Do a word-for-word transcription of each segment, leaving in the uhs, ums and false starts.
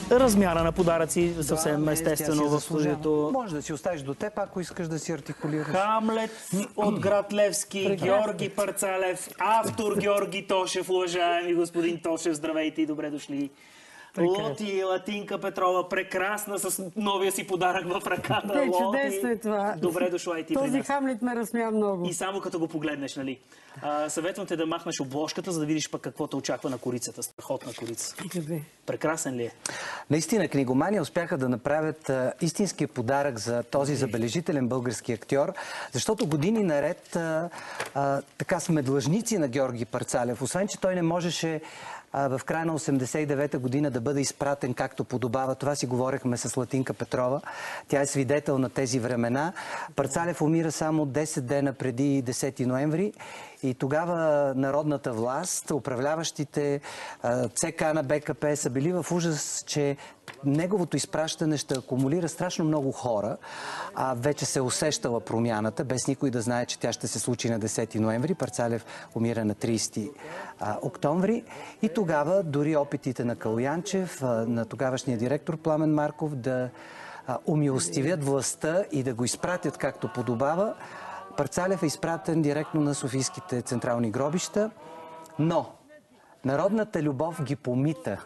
размяна на подаръци, съвсем да, естествено в студиото. Може да си оставиш до теб, ако искаш да си артикулираш. Хамлет от град Левски, Георги Парцалев, автор Георги Тошев, уважаеми господин Тошев, здравейте и добре дошли. Лоти Латинка Петрова, прекрасна с новия си подарък в ръката. Те, чудесно е това. Добре дошла и ти при нас. Този Хамлет ме разсмя много. И само като го погледнеш, нали? А, съветвам те да махнеш обложката, за да видиш пък какво те очаква на корицата. Страхотна корица. Прекрасен ли е? Наистина, книгомани успяха да направят а, истинския подарък за този забележителен български актьор, защото години наред а, а, така сме длъжници на Георги Парцалев. Освен, че той не можеше в края на осемдесет и девета година да бъде изпратен както подобава. Това си говорихме с Латинка Петрова. Тя е свидетел на тези времена. Парцалев умира само десет дена преди десети ноември и тогава народната власт, управляващите, ЦК на БКП са били в ужас, че неговото изпращане ще акумулира страшно много хора. А вече се усещала промяната, без никой да знае, че тя ще се случи на десети ноември. Парцалев умира на тридесети октомври. И тогава дори опитите на Калоянчев, на тогавашния директор Пламен Марков да умилостивят властта и да го изпратят както подобава. Парцалев е изпратен директно на софийските централни гробища, но народната любов ги помита.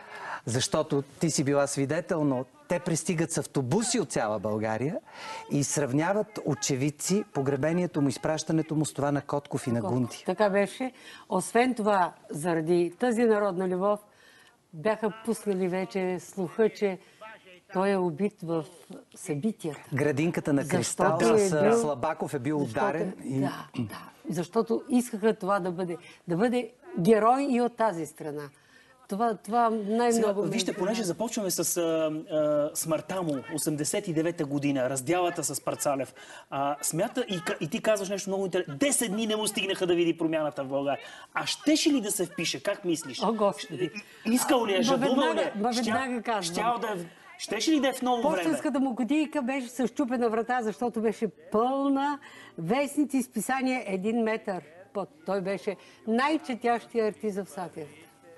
Защото ти си била свидетел, но те пристигат с автобуси от цяла България и сравняват очевидци погребението му, изпращането му с това на Котков и на Гунти. Така беше. Освен това, заради тази народна любов, бяха пуснали вече слуха, че той е убит в събитията. Градинката на Кристал с е бил... Слабаков е бил защото... ударен. И... Да, да. Защото искаха това да бъде, да бъде герой и от тази страна. Това, това най-много... Вижте, понеже започваме с а, а, смъртта му, осемдесет и девета година, раздялата с Парцалев. А, смята, и, и ти казваш нещо много интересно. десет дни не му стигнаха да види промяната в България. А щеше ли да се впише? Как мислиш? О, Господи! Искал ли е? Жадувал ли е? Веднага казвам. Щял да е... Щеше ли да е в ново време? Пощенската му кутийка беше с счупена врата, защото беше пълна вестници и списания един метър под. Той беше най-четящия артист в сатирата.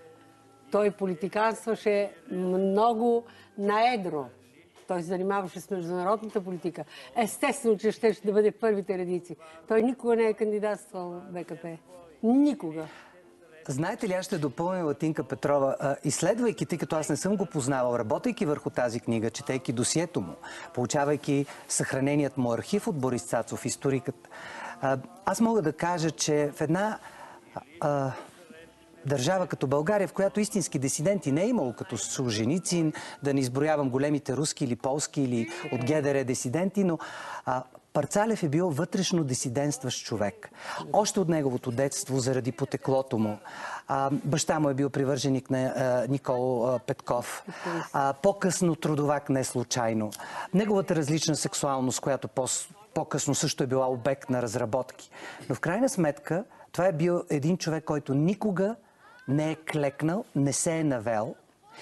Той политиканстваше много наедро. Той се занимаваше с международната политика. Естествено, че ще да бъде в първите редици. Той никога не е кандидатствал в БКП. Никога. Знаете ли, аз ще допълня Латинка Петрова. Изследвайки, тъй като аз не съм го познавал, работейки върху тази книга, четейки досието му, получавайки съхраненият му архив от Борис Цацов, историкът, аз мога да кажа, че в една а, държава като България, в която истински дисиденти не е имало, като Солженицин, да не изброявам големите руски или полски или от ГДР дисиденти, но а, Парцалев е бил вътрешно дисидентстващ човек. Още от неговото детство, заради потеклото му. А, баща му е бил привърженик на а, Никол а, Петков. По-късно трудовак не случайно. Неговата различна сексуалност, която по-късно също е била обект на разработки. Но в крайна сметка, това е бил един човек, който никога не е клекнал, не се е навел.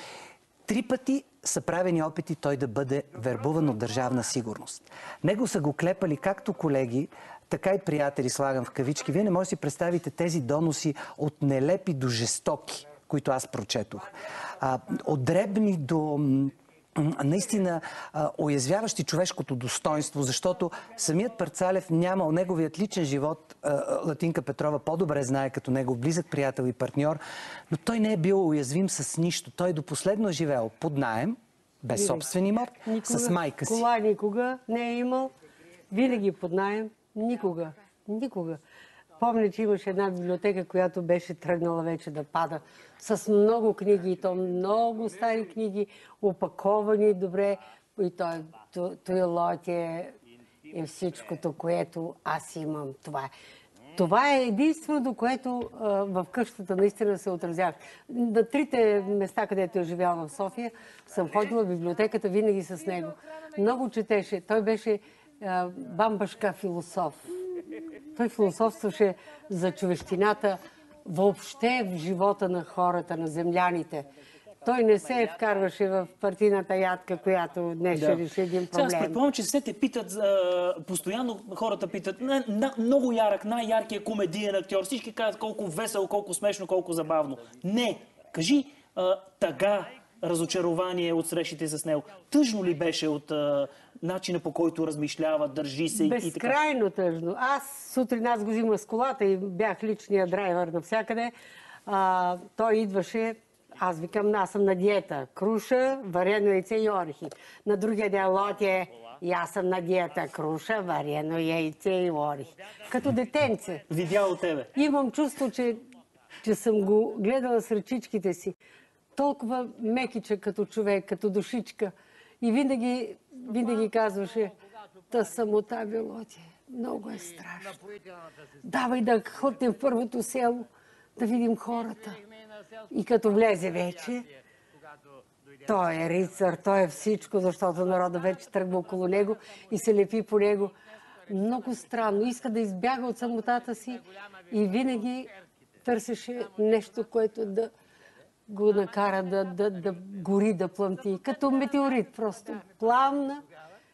Три пъти са правени опити той да бъде вербуван от Държавна сигурност. Него са го клепали както колеги, така и приятели, слагам в кавички. Вие не можете да си представите тези доноси от нелепи до жестоки, които аз прочетох. А, от дребни до... наистина а, уязвяващи човешкото достоинство, защото самият Парцалев нямал неговият личен живот. А, Латинка Петрова по-добре знае като негов близък приятел и партньор, но той не е бил уязвим с нищо. Той до последно е живеел под наем, без собствен имот, с майка си. Кола никога не е имал, винаги под наем, никога, никога. Помня, че имаше една библиотека, която беше тръгнала вече да пада с много книги, и то много стари книги, опаковани добре. И той, той лот е, е всичкото, което аз имам. Това е. Това е единственото, което а, в къщата наистина се отразява. На трите места, където е живял в София, съм ходила в библиотеката винаги с него. Много четеше. Той беше а, бамбашка философ. Той философстваше за човещината въобще в живота на хората, на земляните. Той не се вкарваше в партийната ядка, която днес ще реши един проблем. Сега аз предполагам, че се те питат, а, постоянно хората питат, на, на, много ярък, най-яркият комедиен актьор. Всички казват колко весело, колко смешно, колко забавно. Не, кажи а, тъга, разочарование от срещите с него? Тъжно ли беше от а, начина, по който размишлява, държи се и така? Безкрайно тъжно. Аз сутрин аз го взимах с колата и бях личния драйвер навсякъде. А, той идваше, аз викам, аз съм на диета. Круша, варено яйце и орехи. На другия ден Лотие, и аз съм на диета. Круша, варено яйце и орехи. Като детенце. Видя от тебе. Имам чувство, че, че съм го гледала с ръчичките си. Толкова мекича като човек, като душичка. И винаги, винаги казваше, та самота, Лотие, много е страшно. Давай да ходим в първото село, да видим хората. И като влезе вече, той е рицар, той е всичко, защото народа вече тръгва около него и се лепи по него. Много странно. Иска да избяга от самотата си и винаги търсеше нещо, което да го накара да, да, да гори, да плъмти. Като метеорит просто. Пламна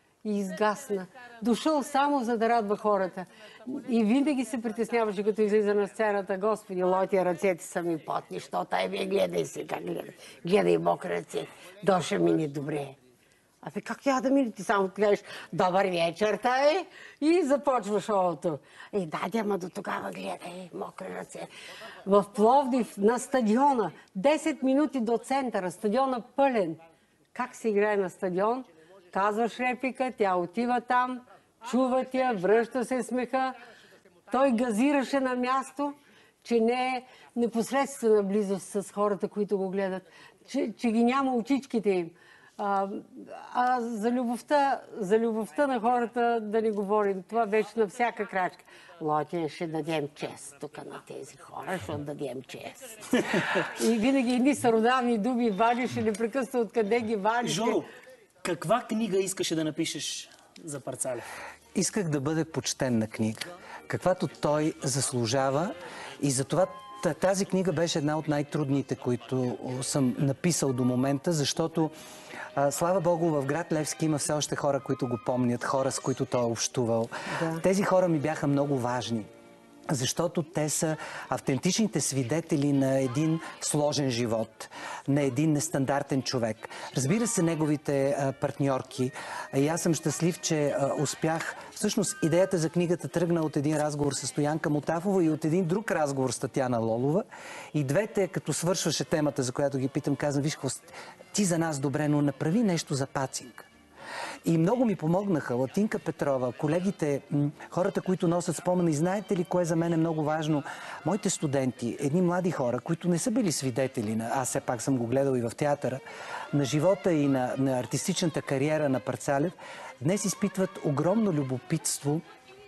и изгасна. Дошъл само за да радва хората. И винаги се притесняваше, като излиза на сцената. Господи, Лотия, ръцете са ми потни, що тай бе, гледай сега, гледай. Гледай мокри ръце. Доша мини добре. А бе, как я да мине? Ти само кажеш, добър вечер, тай, и започва шоуто. И да, ама до тогава гледай, мокри ръце. В Пловдив, на стадиона, десет минути до центъра, стадиона пълен. Как се играе на стадион? Казваш реплика, тя отива там, чува тя, връща се смеха. Той газираше на място, че не е непосредствена близост с хората, които го гледат, че, че ги няма очичките им. А, а за любовта, за любовта на хората да не говорим. Това беше на всяка крачка. Лотия, ще дадем чест тук на тези хора, ще дадем чест. И винаги едни сародавни думи вадише, непрекъснато откъде ги вадише. Жоро, каква книга искаше да напишеш за Парцалев? Исках да бъде почтенна книга, каквато той заслужава, и затова тази книга беше една от най-трудните, които съм написал до момента, защото а, слава Богу, в град Левски има все още хора, които го помнят, хора, с които той е общувал. Да. Тези хора ми бяха много важни, защото те са автентичните свидетели на един сложен живот, на един нестандартен човек. Разбира се, неговите а, партньорки. И аз съм щастлив, че а, успях. Всъщност, идеята за книгата тръгна от един разговор с Стоянка Мотафова и от един друг разговор с Татяна Лолова. И двете, като свършваше темата, за която ги питам, казвам, виж, ти за нас добре, но направи нещо за Пацинка. И много ми помогнаха Латинка Петрова, колегите, хората, които носят спомени. Знаете ли кое за мен е много важно? Моите студенти, едни млади хора, които не са били свидетели на, аз все пак съм го гледал и в театъра, на живота и на, на артистичната кариера на Парцалев, днес изпитват огромно любопитство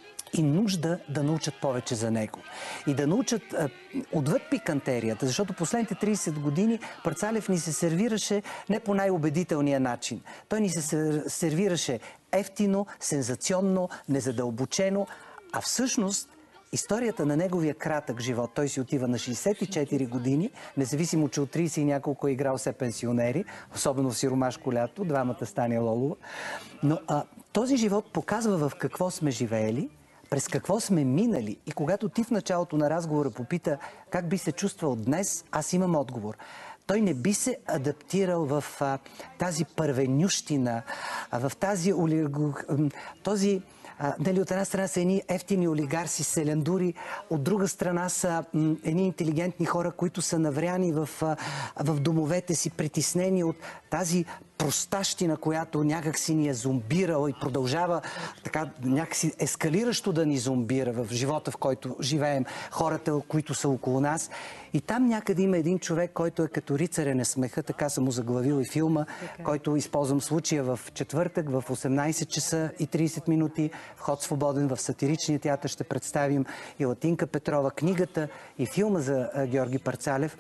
и нужда да научат повече за него. И да научат а, отвъд пикантерията, защото последните трийсет години Парцалев ни се сервираше не по най-убедителния начин. Той ни се сервираше ефтино, сензационно, незадълбочено, а всъщност историята на неговия кратък живот, той си отива на шейсет и четири години, независимо, че от трийсет и няколко е играл все пенсионери, особено в Сиромашко лято, двамата Стания Лолова. Но а, този живот показва в какво сме живеели, през какво сме минали. И когато ти в началото на разговора попита как би се чувствал днес, аз имам отговор. Той не би се адаптирал в а, тази първенющина, а в тази олиго... този... А, нали, от една страна са едни ефтини олигарси, селендури, от друга страна са м, едни интелигентни хора, които са навряни в, а, в домовете си, притеснени от тази простащина, която някак си ни е зомбирала и продължава така някакси ескалиращо да ни зомбира в живота, в който живеем, хората, които са около нас. И там някъде има един човек, който е като рицаря на смеха, така съм му заглавил и филма, okay. който използвам случая в четвъртък в осемнайсет часа и трийсет минути. Вход свободен в Сатиричния театър ще представим и Латинка Петрова, книгата и филма за Георги Парцалев.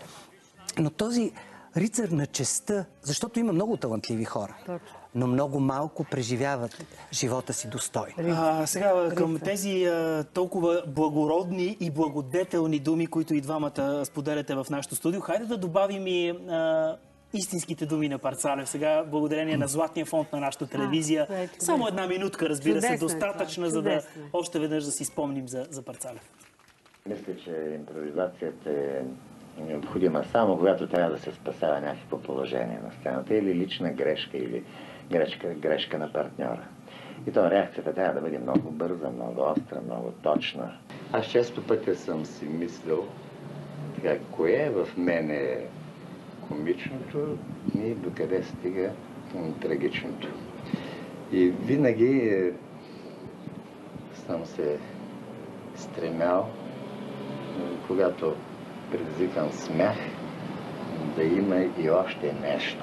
Но този рицар на честта, защото има много талантливи хора, но много малко преживяват живота си достойно. А, сега към тези а, толкова благородни и благодетелни думи, които и двамата споделяте в нашото студио, хайде да добавим и а, истинските думи на Парцалев. Сега, благодарение на Златния фонд на нашата телевизия. А, само една минутка, разбира чудесно, се, достатъчна, за да още веднъж да си спомним за, за Парцалев. Мисля, че импровизацията е необходима само когато трябва да се спасява някакво положение на сцената или лична грешка, или грешка, грешка на партньора. И то реакцията трябва да бъде много бърза, много остра, много точна. Аз често пъти съм си мислил, така, кое е в мене комичното и докъде стига трагичното. И винаги съм се стремял, когато предизвикам смях, да има и още нещо.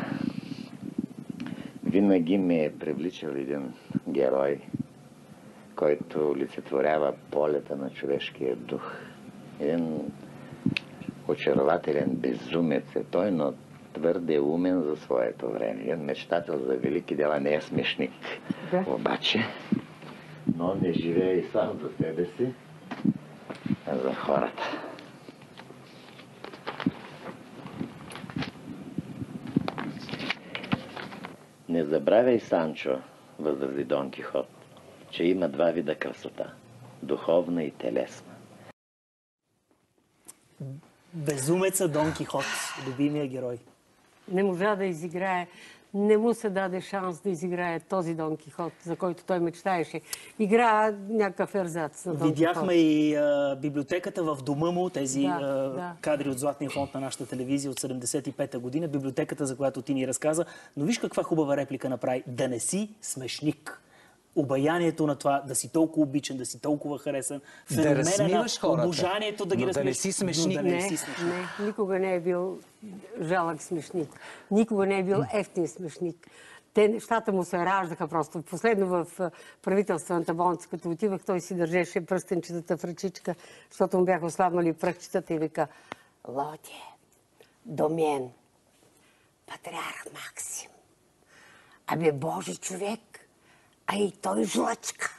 Винаги ме е привличал един герой, който олицетворява полета на човешкия дух. Един очарователен безумец е той, но твърде умен за своето време. Един мечтател за велики дела, не е смешник. Да. Обаче, но не живее и сам за себе си, а за хората. Не забравяй, Санчо, възрази Дон Кихот, че има два вида красота – духовна и телесна. Безумеца Дон Кихот, любимия герой. Не можа да изиграе, не му се даде шанс да изиграе този Дон Кихот, за който той мечтаеше. Игра някакъв ерзац на Дон Видяхме Кихот. и а, библиотеката в дома му, тези Да, а, да. кадри от Златния фонд на нашата телевизия от седемдесет и пета година, библиотеката, за която ти ни разказа. Но виж каква хубава реплика направи. Да не си смешник. Обаянието на това, да си толкова обичан, да си толкова харесан. Да разсмиваш хората, обожанието да ги но да не разсмиваш. си смешник. Но да не Не, си смешник. не, никога не е бил жалък смешник. Никога не е бил ефтин смешник. Те нещата му се раждаха просто. Последно в правителствената болница, като отивах, той си държеше пръстенчетата в ръчичка, защото му бяха ослабнали пръхчетата и вика: Лотие, до мен, патриарх Максим. Абе, Божи човек, а и той жлъчка.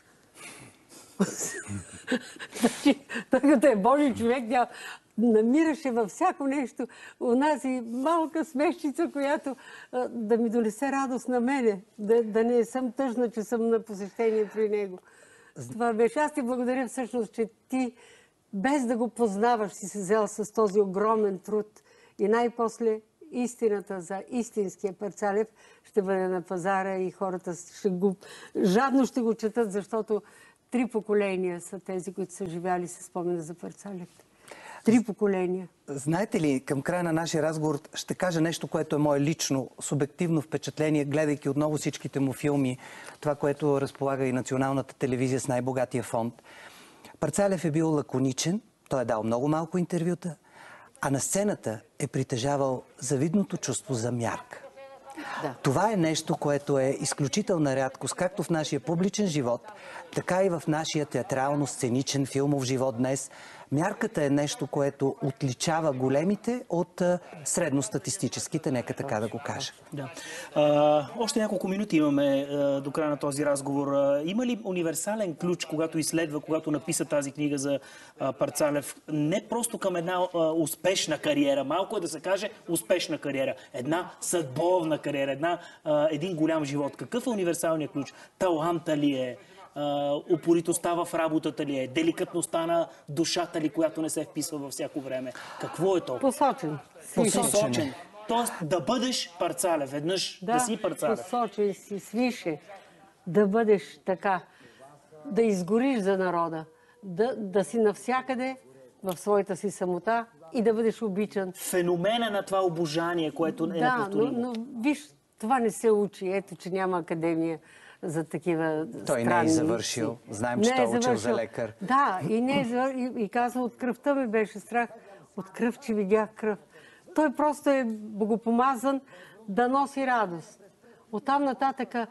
Той като е Божи човек, тя намираше във всяко нещо онази малка смешчица, която а, да ми донесе радост на мене, да, да не съм тъжна, че съм на посещение при него. Това беше. Аз ти благодаря всъщност, че ти, без да го познаваш, си се взел с този огромен труд и най-после истината за истинския Парцалев ще бъде на пазара и хората ще го, жадно ще го четат, защото три поколения са тези, които са живяли с спомена за Парцалев. Три поколения. Знаете ли, към края на нашия разговор ще кажа нещо, което е мое лично, субективно впечатление, гледайки отново всичките му филми, това, което разполага и Националната телевизия с най-богатия фонд. Парцалев е бил лаконичен, той е дал много малко интервюта, а на сцената е притежавал завидното чувство за мярка. Да. Това е нещо, което е изключителна рядкост, както в нашия публичен живот, така и в нашия театрално-сценичен филмов живот днес. Мярката е нещо, което отличава големите от средностатистическите, нека така да го кажа. Да. А, още няколко минути имаме а, до края на този разговор. А, има ли универсален ключ, когато изследва, когато написа тази книга за а, Парцалев, не просто към една а, успешна кариера, малко е да се каже успешна кариера, една съдбовна кариера, една, а, един голям живот. Какъв е универсалният ключ? Таланта ли е? Uh, упоритостта в работата ли е? Деликатността на душата ли, която не се вписва във всяко време? Какво е то? Посочен. Посочен. Тоест да бъдеш Парцалев, веднъж да, да си Парцалев. Посочен си, свише. Да бъдеш така. Да изгориш за народа. Да, да си навсякъде в своята си самота и да бъдеш обичан. Феномена на това обожание, което е да, неповторимо. но, но виж, това не се учи. Ето, че няма академия за такива той не е завършил. Знаем, че той е учил за лекар. Да, и, не е завършил, и, и казва, от кръвта ми беше страх. От кръв, че видях кръв. Той просто е богопомазан да носи радост. Оттам нататъка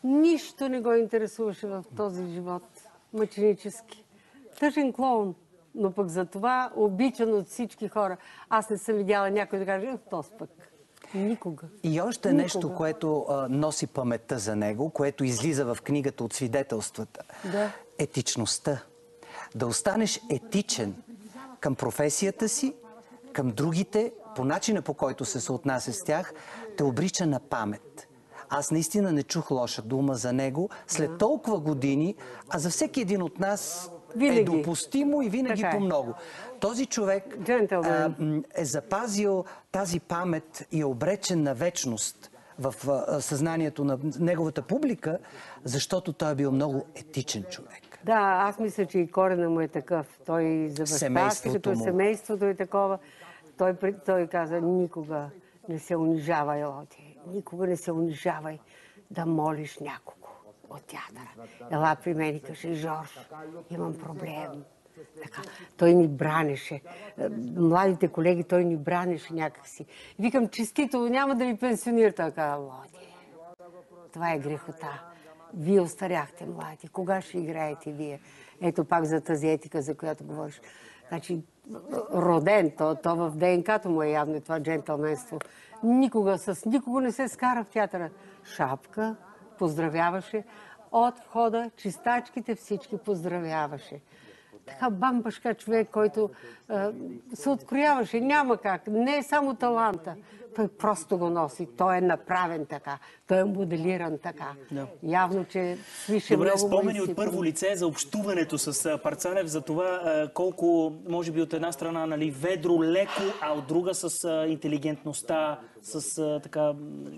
нищо не го интересуваше в този живот. Мъченически. Тъжен клоун. Но пък за това обичан от всички хора. Аз не съм видяла някой да каже, този пък. Никога. И още Никога. нещо, което а, носи паметта за него, което излиза в книгата от свидетелствата. Да. Етичността. Да останеш етичен към професията си, към другите, по начина, по който се съотнася с тях, те обрича на памет. Аз наистина не чух лоша дума за него след толкова години, а за всеки един от нас Винаги. е допустимо и винаги Така е. по много. Този човек Джентълмен. а, м, е запазил тази памет и е обречен на вечност в а, съзнанието на неговата публика, защото той е бил много етичен човек. Да, аз мисля, че и корена му е такъв. Той за баща си, Семейството като му. семейството е такова. Той, при- той каза, никога не се унижавай, Лоти. Никога не се унижавай да молиш някого от театъра. Ела при мен и каже, Жорж, имам проблем. Така. Той ни бранеше. Младите колеги, той ни бранеше някакси. Викам, честито, няма да ви пенсионира. Той каза, Лоти, това е грехота. Вие остаряхте, млади. Кога ще играете вие? Ето пак за тази етика, за която говориш. Значи, роден, то, то в ДНК-то му е явно това джентълменство. Никога с никого не се скара в театъра. Шапка, поздравяваше. От входа, чистачките всички поздравяваше. Така бамбашка човек, който а, се открояваше. Няма как. Не е само таланта. Той просто го носи. Той е направен така. Той е моделиран така. Да. Явно, че свише Добре, много спомени войси. от първо лице за общуването с а, Парцалев, за това а, колко, може би от една страна, нали, ведро, леко, а от друга с а, интелигентността, с а, така...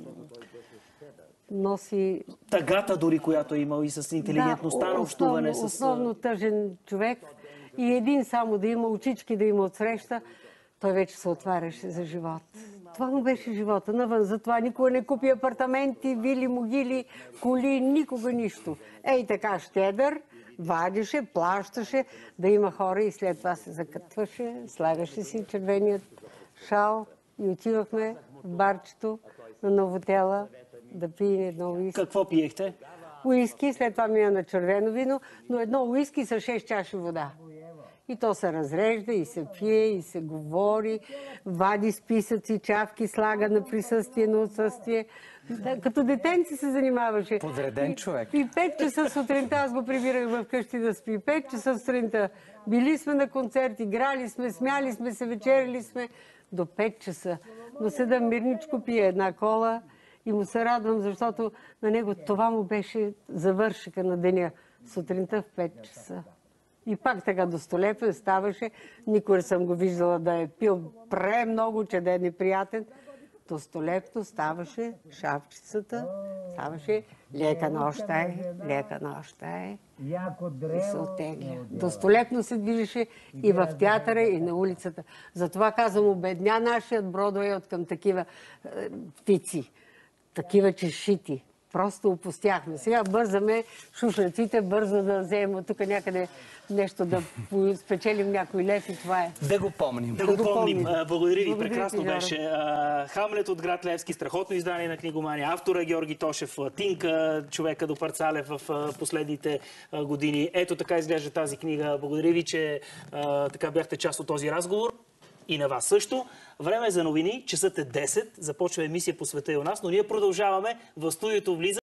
Носи... тъгата дори, която е имал и с интелигентността да, на общуване. Основно, с... основно тъжен човек. И един само да има, очички да има отсреща, той вече се отваряше за живот. Това му беше живота навън. Затова никога не купи апартаменти, вили, могили, коли, никога нищо. Ей така щедър, вадеше, плащаше, да има хора и след това се закътваше, слагаше си червеният шал и отивахме в барчето на Новотела да пием едно уиски. Какво пиехте? Уиски, след това мина на червено вино, но едно уиски с шест чаши вода. И то се разрежда, и се пие, и се говори, вади списъци, чавки, слага на присъствие, на отсъствие. Да, като детенци се занимаваше. Подреден човек. И, и пет часа сутринта, аз го прибирах вкъщи да спи. Пет часа сутринта били сме на концерт, играли сме, смяли сме се, вечерили сме до пет часа. Но седа мирничко, пие една кола и му се радвам, защото на него това му беше завършика на деня. Сутринта в пет часа. И пак така достолепен ставаше. Никога не съм го виждала да е пил премного, че да е неприятен. Достолепно ставаше шапчицата, ставаше лека нощта е, лека нощта е. И се оттегля. Достолепно се движеше и в театъра, и на улицата. Затова казвам, обедня нашият Бродуей от към такива е, птици, такива чешити. Просто опустяхме. Сега бързаме шушраците, бързо да вземем от тук някъде нещо да спечелим някой лев и това е. Да го помним. Да го помним. А, Благодаря ви. Благодаря Прекрасно ти, Жоро. беше. А, Хамлет от град Левски, страхотно издание на книгомания. Автора Георги Тошев, Тинка, човека до Парцалев в а, последните а, години. Ето така изглежда тази книга. Благодаря ви, че а, така бяхте част от този разговор. И на вас също. Време е за новини. Часът е десет. Започва емисия по света и у нас, но ние продължаваме. В студиото влиза